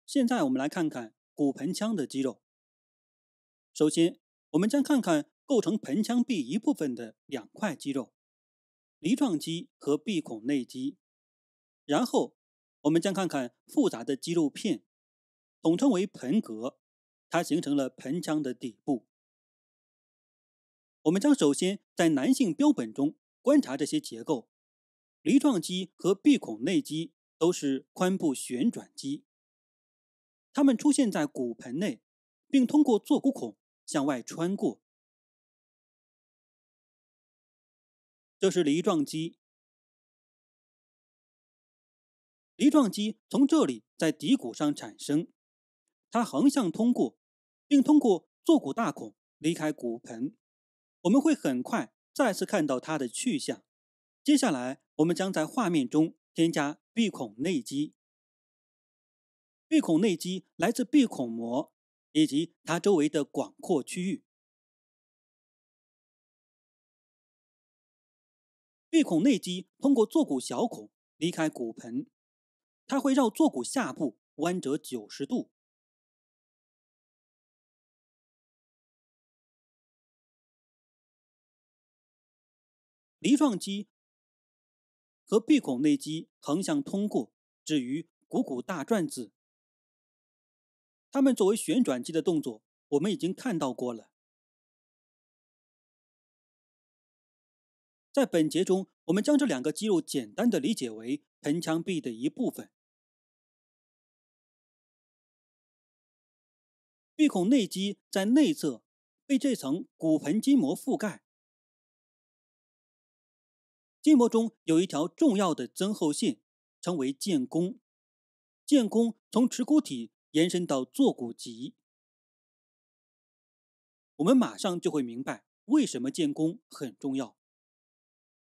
现在我们来看看骨盆腔的肌肉。首先，我们将看看构成盆腔壁一部分的两块肌肉：梨状肌和闭孔内肌。然后，我们将看看复杂的肌肉片，统称为盆膈，它形成了盆腔的底部。我们将首先在男性标本中观察这些结构。梨状肌和闭孔内肌都是髋部旋转肌，它们出现在骨盆内，并通过坐骨孔向外穿过。这是梨状肌，梨状肌从这里在骶骨上产生，它横向通过，并通过坐骨大孔离开骨盆。我们会很快再次看到它的去向。接下来，我们将在画面中添加闭孔内肌。闭孔内肌来自闭孔膜以及它周围的广阔区域。闭孔内肌通过坐骨小孔离开骨盆，它会绕坐骨下部弯折90度。梨状肌和闭孔内肌横向通过，至于股骨大转子。它们作为旋转肌的动作，我们已经看到过了。在本节中，我们将这两个肌肉简单的理解为盆腔壁的一部分。闭孔内肌在内侧被这层骨盆筋膜覆盖，筋膜中有一条重要的增厚线，称为剑弓。剑弓从耻骨体延伸到坐骨棘。我们马上就会明白为什么剑弓很重要。